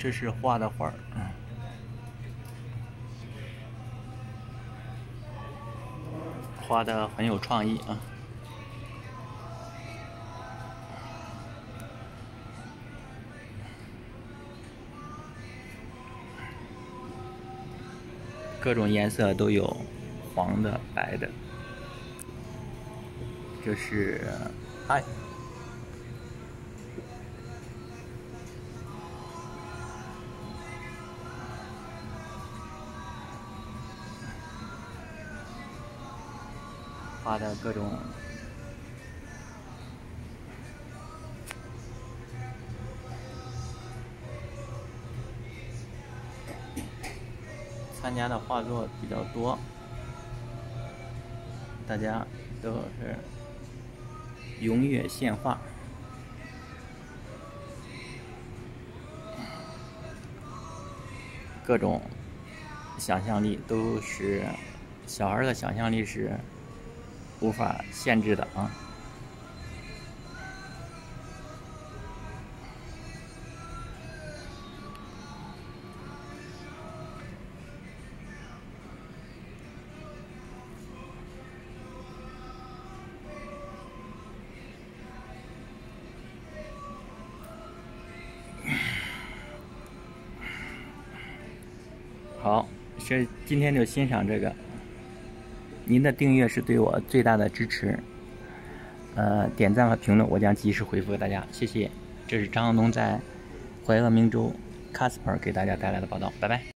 这是画的画儿，画的很有创意啊。各种颜色都有，黄的、白的。这是嗨。画的各种参加的画作比较多，大家都是踊跃献画，各种想象力都是小孩的想象力是无法限制的啊。好，今天就欣赏这个。您的订阅是对我最大的支持。点赞和评论我将及时回复给大家，谢谢。这是张向东在怀俄明州 Casper 给大家带来的报道，拜拜。